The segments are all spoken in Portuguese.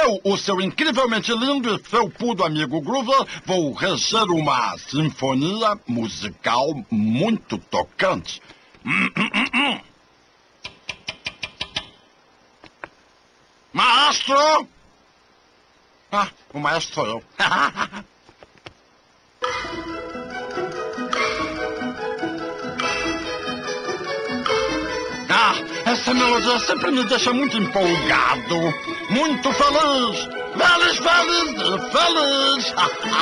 Eu, o seu incrivelmente lindo e felpudo amigo Groover, vou reger uma sinfonia musical muito tocante. Maestro! Ah, o maestro sou eu. Ah, essa melodia sempre me deixa muito empolgado, muito feliz, feliz, feliz, feliz.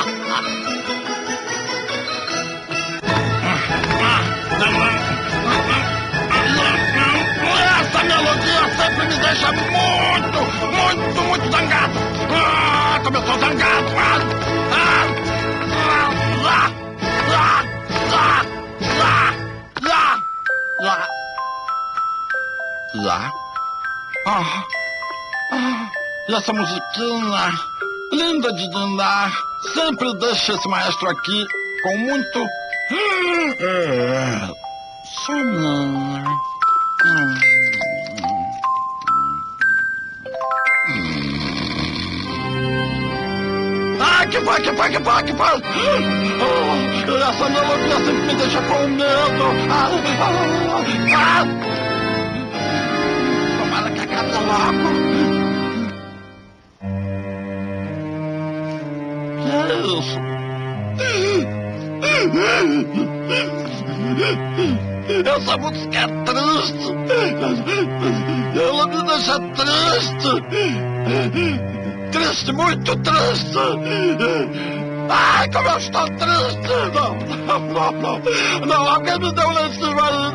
Essa melodia sempre me deixa muito zangado. Ah, como eu tô zangado. E essa musiquinha linda de danar sempre deixa esse maestro aqui com muito sono. Que foi? Essa melodia sempre me deixa com medo. Tomara que acabe logo. Que é isso? Essa música é triste. Ela me deixa triste. Triste, muito triste! Ai, como eu estou triste! Não, alguém me deu lá em cima aí!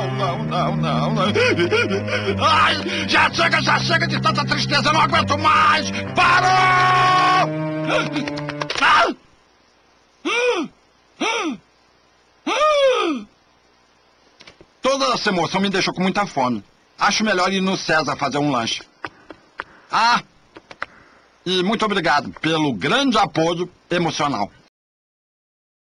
Não! Ai, já chega de tanta tristeza, eu não aguento mais! Parou! Toda essa emoção me deixou com muita fome. Acho melhor ir no César fazer um lanche. E muito obrigado pelo grande apoio emocional.